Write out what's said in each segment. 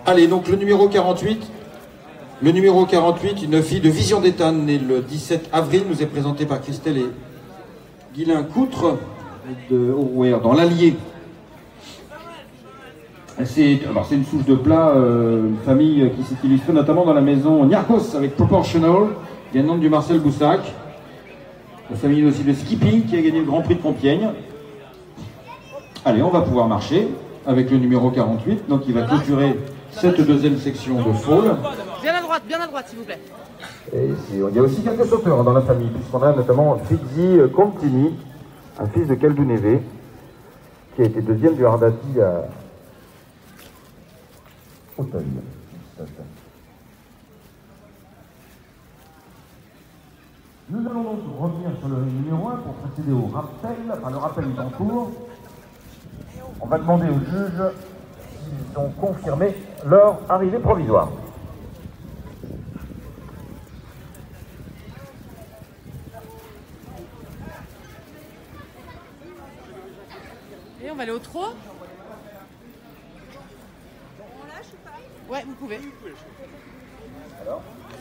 Allez, donc le numéro 48. Le numéro 48, une fille de Vision d'État, née le 17 avril, nous est présentée par Christelle et Guilain Coutre de Aurouer, dans l'Allier. C'est une souche de plat, une famille qui s'est illustrée notamment dans la maison Niarchos avec Proportional, gagnante du Marcel Boussac. La famille aussi de Skipping qui a gagné le Grand Prix de Compiègne. Allez, on va pouvoir marcher avec le numéro 48, donc il va clôturer cette deuxième section de foal. Bien à droite, s'il vous plaît. Et ici, il y a aussi quelques sauteurs dans la famille, puisqu'on a notamment Fizzi Contini, un fils de Kaldou Neve, qui a été deuxième du Hardati à Auteuil. Nous allons donc revenir sur le numéro 1 pour procéder au rappel, le rappel est en cours. On va demander aux juges s'ils ont confirmé leur arrivée provisoire. Et on va aller au trot. On lâche ou pas? Ouais, vous pouvez. Alors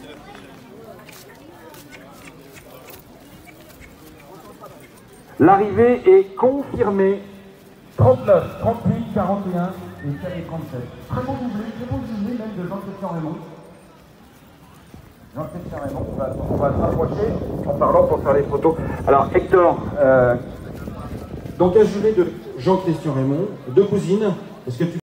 l'arrivée est confirmée. 39, 38, 41 et 37. Très bon doublé même de Jean-Christian Raymond. Jean-Christian Raymond, on va se rapprocher en parlant pour faire les photos. Alors Hector, Donc un jumelé de Jean-Christian Raymond, deux cousines. Est-ce que tu